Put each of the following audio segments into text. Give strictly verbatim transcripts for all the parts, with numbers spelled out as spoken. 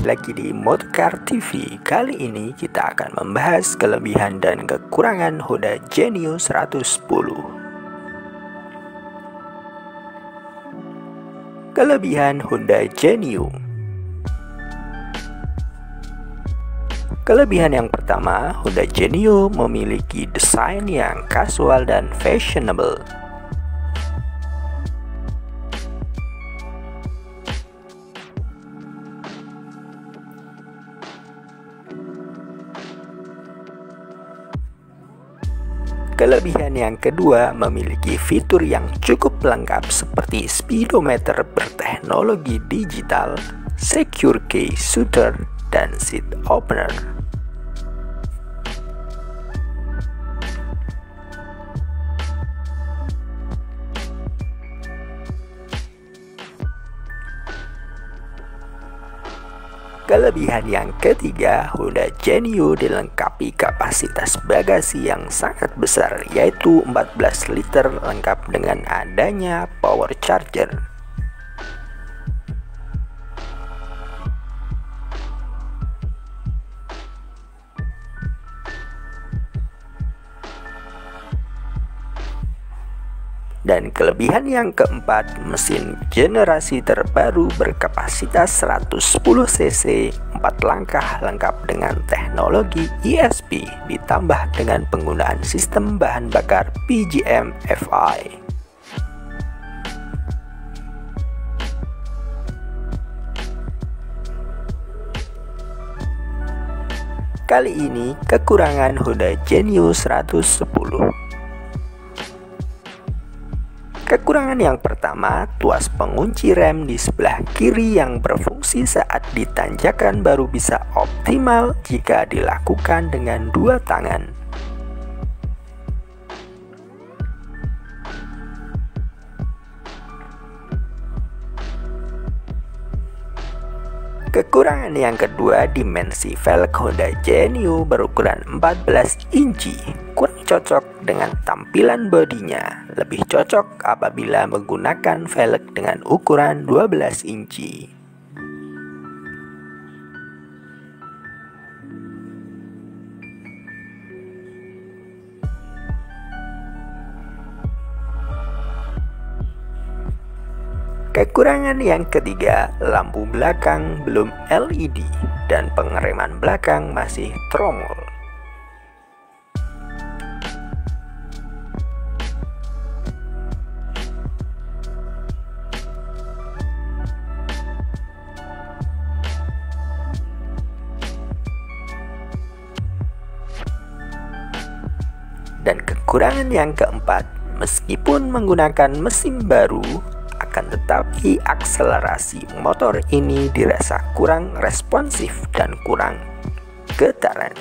lagi di Motorcar T V. Kali ini kita akan membahas kelebihan dan kekurangan Honda Genio seratus sepuluh. Kelebihan Honda Genio. Kelebihan yang pertama, Honda Genio memiliki desain yang kasual dan fashionable. Kelebihan yang kedua, memiliki fitur yang cukup lengkap seperti speedometer berteknologi digital, secure key shooter, dan seat opener. Kelebihan yang ketiga, Honda Genio dilengkapi kapasitas bagasi yang sangat besar, yaitu empat belas liter, lengkap dengan adanya power charger. Dan kelebihan yang keempat, mesin generasi terbaru berkapasitas seratus sepuluh cc, empat langkah, lengkap dengan teknologi E S P ditambah dengan penggunaan sistem bahan bakar P G M F I. Kali ini kekurangan Honda Genio seratus sepuluh. Kekurangan yang pertama, tuas pengunci rem di sebelah kiri yang berfungsi saat ditanjakan baru bisa optimal jika dilakukan dengan dua tangan. Kekurangan yang kedua, dimensi velg Honda Genio berukuran empat belas inci, kurang cocok dengan tampilan bodinya. Lebih cocok apabila menggunakan velg dengan ukuran dua belas inci. Kekurangan yang ketiga, lampu belakang belum L E D dan pengereman belakang masih tromol. Dan kekurangan yang keempat, meskipun menggunakan mesin baru, akan tetapi akselerasi motor ini dirasa kurang responsif dan kurang getaran.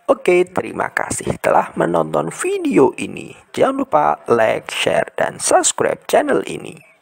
Oke, terima kasih telah menonton video ini. Jangan lupa like, share, dan subscribe channel ini.